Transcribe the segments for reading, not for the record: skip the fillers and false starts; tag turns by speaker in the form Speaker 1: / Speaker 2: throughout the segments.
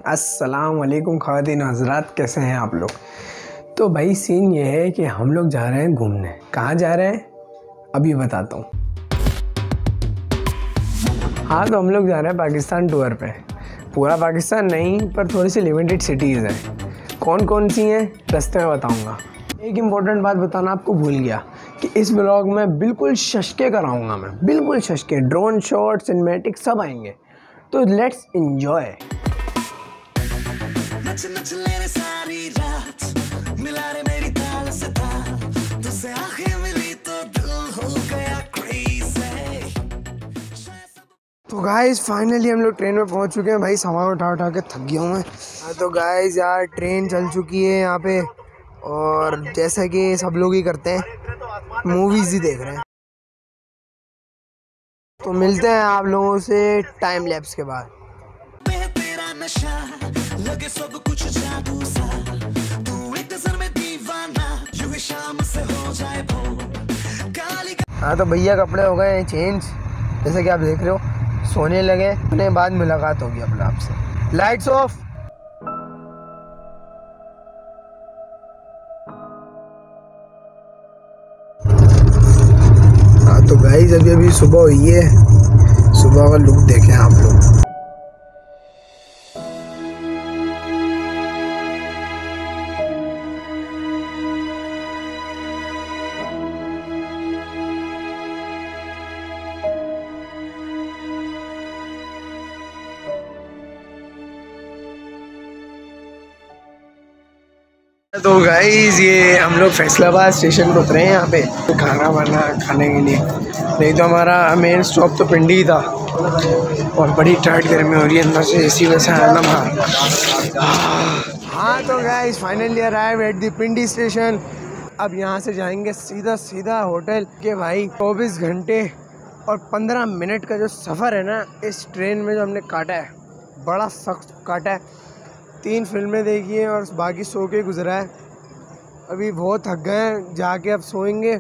Speaker 1: अस्सलाम वालेकुम ख़वातीन हज़रात, कैसे हैं आप लोग। तो भाई सीन ये है कि हम लोग जा रहे हैं घूमने। कहाँ जा रहे हैं अभी बताता हूँ। हाँ, तो हम लोग जा रहे हैं पाकिस्तान टूर पे। पूरा पाकिस्तान नहीं, पर थोड़ी सी लिमिटेड सिटीज़ हैं। कौन कौन सी हैं रास्ते में बताऊँगा। एक इम्पोर्टेंट बात बताना आपको भूल गया कि इस व्लॉग में बिल्कुल शशके कराऊँगा मैं, बिल्कुल शशके। ड्रोन शॉट, सिनेमैटिक सब आएंगे, तो लेट्स एंजॉय। तो गाइस फाइनली हम लोग ट्रेन में पहुंच चुके हैं। भाई सामान उठा उठा के थक गया हूँ मैं। तो गाइस यार ट्रेन चल चुकी है यहाँ पे, और जैसा कि सब लोग ही करते हैं, मूवीज़ ही देख रहे हैं। तो मिलते हैं आप लोगों से टाइम लैप्स के बाद। हाँ, तो भैया कपड़े हो गए हैं चेंज, जैसे कि आप देख रहे हो। सोने लगे, अपने बाद मुलाकात होगी अपने आपसे। Lights off. हाँ तो गाइस अभी सुबह हुई है। सुबह का लुक देखें आप लोग। तो गाइस ये हम लोग फैसलाबाद स्टेशन पर उतरे हैं यहाँ पे खाना वाना खाने के लिए। नहीं तो हमारा मेन स्टॉप तो पिंडी ही था, और बड़ी टाइट गर्मी हो रही है, अंदर से एसी वैसे आया ना बाहर। हाँ तो guys finally arrive at the Pindi station. अब यहाँ से जाएंगे सीधा होटल के। भाई 24 घंटे और 15 मिनट का जो सफ़र है ना इस ट्रेन में, जो हमने काटा है, बड़ा सख्त काटा है। 3 फिल्में देखी हैं और बाकी सो के गुजरा है। अभी बहुत थक गए हैं, जाके अब सोएंगे।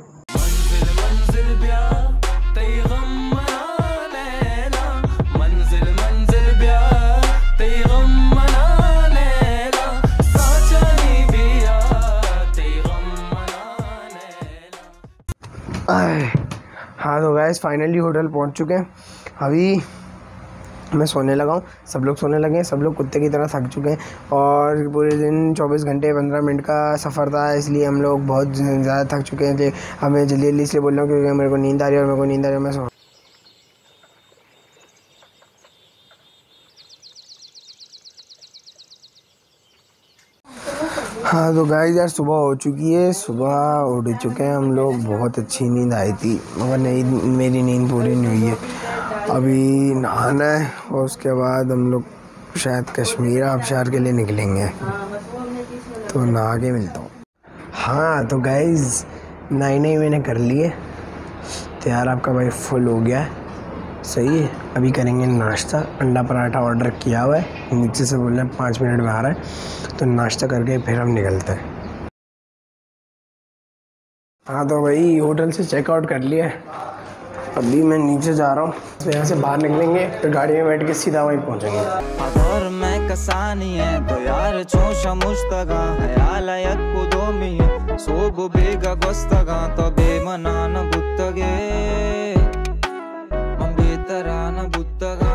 Speaker 1: हाँ तो गाइस फाइनली होटल पहुंच चुके हैं। अभी मैं सोने लगा हूँ, सब लोग सोने लगे हैं, सब लोग कुत्ते की तरह थक चुके हैं। और पूरे दिन 24 घंटे 15 मिनट का सफ़र था, इसलिए हम लोग बहुत ज़्यादा थक चुके हैं। कि हमें जल्दी इसलिए बोल रहा हूँ क्योंकि मेरे को नींद आ रही है, और मेरे को नींद आ रही है, मैं सो। हाँ तो गाइस यार सुबह हो चुकी है, सुबह उठ चुके हैं हम लोग। बहुत अच्छी नींद आई थी, मगर नहीं, मेरी नींद पूरी नहीं हुई है। अभी नहाना है और उसके बाद हम लोग शायद कश्मीर आबशार के लिए निकलेंगे, तो नहा के मिलता हूँ। हाँ तो गाइस नहीं मैंने कर लिए तैयार। आपका भाई फुल हो गया है, सही है। अभी करेंगे नाश्ता। अंडा पराठा ऑर्डर किया हुआ है, नीचे से बोल रहे हैं 5 मिनट में आ रहा है, तो नाश्ता करके फिर हम निकलते हैं। हाँ तो भाई होटल से चेकआउट कर लिया है। अभी मैं नीचे जा रहा हूँ, तो यहाँ से बाहर निकलेंगे, फिर गाड़ी में बैठ के सीधा वहीं पहुँचेंगे। और मैं कसानी है तो यार चोशा मुश्तगा है आला यक्कु दोमी सोबु बेगा गोस्तगा तो बेमनाना बुत्तगे मंबेतराना बुत्तगा।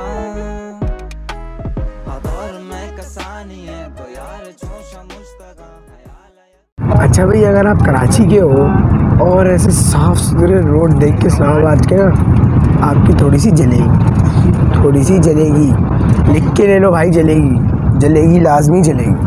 Speaker 1: और मैं कसानी है तो यार चोशा मुश्तगा है आला। अच्छा भाई, अगर आप कराची के हो और ऐसे साफ़ सुथरे रोड देख के इस्लामाबाद के ना, आपकी थोड़ी सी जलेगी। लिख के ले लो भाई, जलेगी लाजमी जलेगी।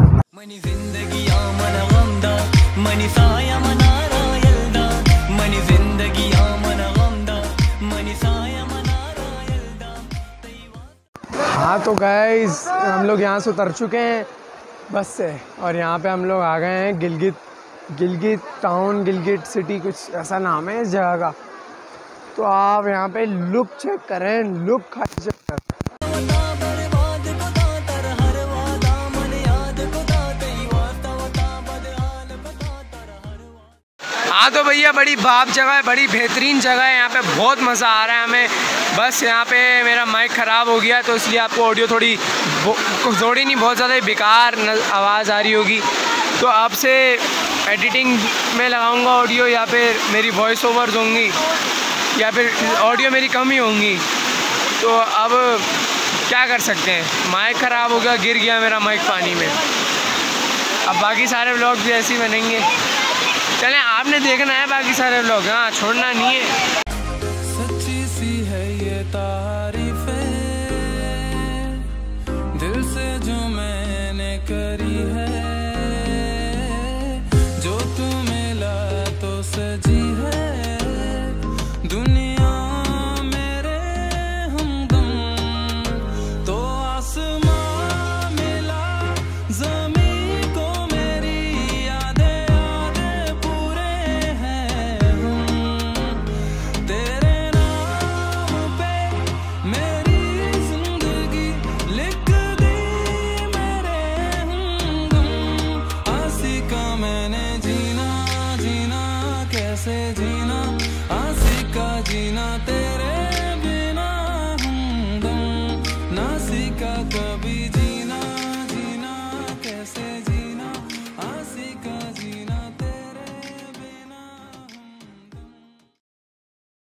Speaker 1: हाँ तो गाइस हम लोग यहाँ से उतर चुके हैं बस से, और यहाँ पे हम लोग आ गए हैं गिलगित टाउन, गिलगित सिटी, कुछ ऐसा नाम है इस जगह का। तो आप यहाँ पे लुक चेक करें, लुक चेक करें। हाँ तो भैया बड़ी बाप जगह है, बड़ी बेहतरीन जगह है, यहाँ पे बहुत मज़ा आ रहा है हमें। बस यहाँ पे मेरा माइक ख़राब हो गया तो इसलिए आपको ऑडियो थोड़ी नहीं बहुत ज़्यादा बेकार आवाज़ आ रही होगी। तो आपसे एडिटिंग में लगाऊंगा ऑडियो या फिर मेरी वॉइस ओवर्स होंगी या फिर ऑडियो मेरी कम ही होंगी। तो अब क्या कर सकते हैं, माइक ख़राब हो गया, गिर गया मेरा माइक पानी में। अब बाकी सारे व्लॉग भी ऐसे ही बनेंगे। चलें, आपने देखना है बाकी सारे व्लॉग, हाँ छोड़ना नहीं है।
Speaker 2: सच्ची सी है ये तारीफें दिल से जो मैंने करी है, जो तू मिला तो सजी है दुनिया मेरे हमदम। तो आसमां मिला ज़मीं को मेरी यादें पूरे हैं हम। तेरे नाम पे मेरी जिंदगी लिख दी मेरे हमदम। आशिका मैंने जीना कैसे जीना